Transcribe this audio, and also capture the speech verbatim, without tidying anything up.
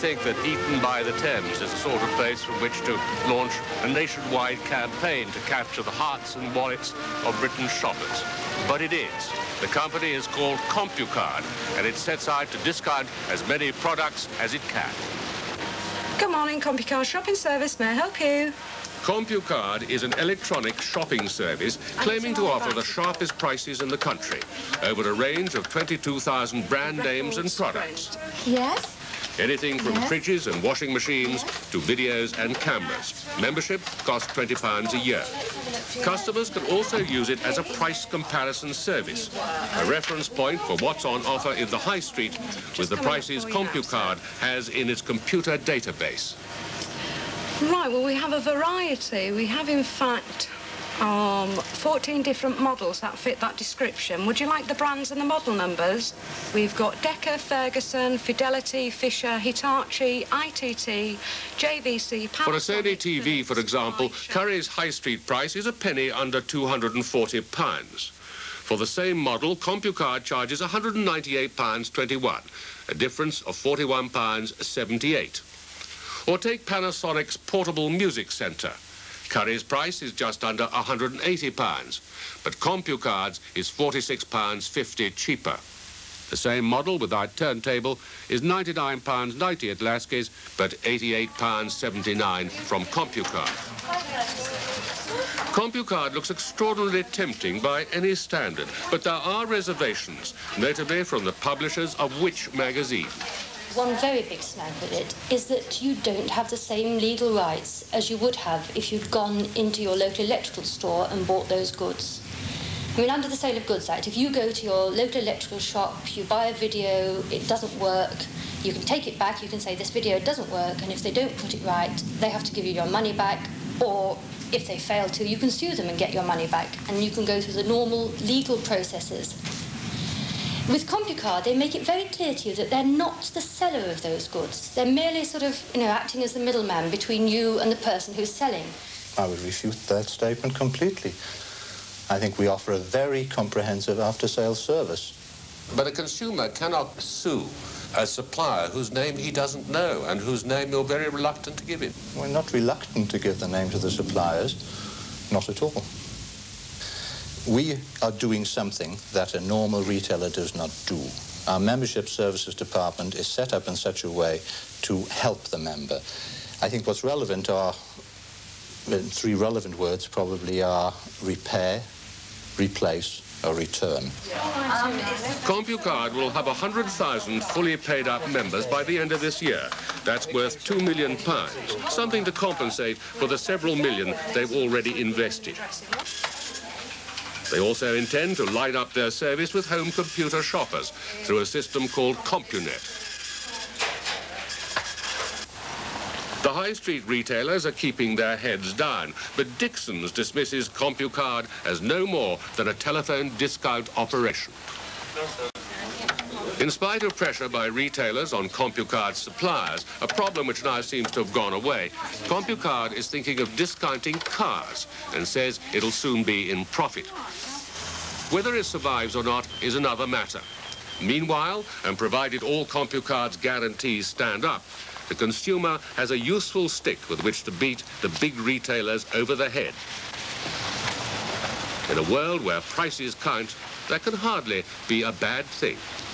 think that Eton by the Thames is the sort of place from which to launch a nationwide campaign to capture the hearts and wallets of Britain's shoppers. But it is. The company is called CompuCard, and it sets out to discount as many products as it can. Good morning, CompuCard shopping service. May I help you? CompuCard is an electronic shopping service claiming to offer the sharpest prices in the country over a range of twenty-two thousand brand names and products. Yes? Anything from yes. fridges and washing machines yes. to videos and cameras. Membership costs twenty pounds a year. Customers can also use it as a price comparison service, a reference point for what's on offer in the high street with the prices CompuCard has in its computer database. Right, well, we have a variety. We have, in fact, um, fourteen different models that fit that description. Would you like the brands and the model numbers? We've got Decca, Ferguson, Fidelity, Fisher, Hitachi, I T T, J V C, Panasonic. For a Sony T V, for example, Curry's high street price is a penny under two hundred and forty pounds. For the same model, CompuCard charges one hundred and ninety-eight pounds twenty-one, a difference of forty-one pounds seventy-eight. Or take Panasonic's portable music centre. Curry's price is just under one hundred and eighty pounds, but CompuCard's is forty-six pounds fifty cheaper. The same model without turntable is ninety-nine pounds ninety at Lasky's, but eighty-eight pounds seventy-nine from CompuCard. CompuCard looks extraordinarily tempting by any standard, but there are reservations, notably from the publishers of which magazine. One very big snag with it is that you don't have the same legal rights as you would have if you'd gone into your local electrical store and bought those goods. I mean, under the Sale of Goods Act, if you go to your local electrical shop, you buy a video, it doesn't work, you can take it back, you can say this video doesn't work, and if they don't put it right, they have to give you your money back, or if they fail to, you can sue them and get your money back, and you can go through the normal legal processes. With CompuCard, they make it very clear to you that they're not the seller of those goods. They're merely sort of, you know, acting as the middleman between you and the person who's selling. I would refute that statement completely. I think we offer a very comprehensive after-sales service. But a consumer cannot sue a supplier whose name he doesn't know and whose name you're very reluctant to give him. We're not reluctant to give the names of the suppliers, not at all. We are doing something that a normal retailer does not do. Our membership services department is set up in such a way to help the member. I think what's relevant are, three relevant words probably are repair, replace, or return. CompuCard will have one hundred thousand fully paid up members by the end of this year. That's worth two million pounds, something to compensate for the several million they've already invested. They also intend to line up their service with home computer shoppers through a system called CompuNet. The high street retailers are keeping their heads down, but Dixon's dismisses CompuCard as no more than a telephone discount operation. In spite of pressure by retailers on CompuCard's suppliers, a problem which now seems to have gone away, CompuCard is thinking of discounting cars and says it'll soon be in profit. Whether it survives or not is another matter. Meanwhile, and provided all CompuCard's guarantees stand up, the consumer has a useful stick with which to beat the big retailers over the head. In a world where prices count, that can hardly be a bad thing.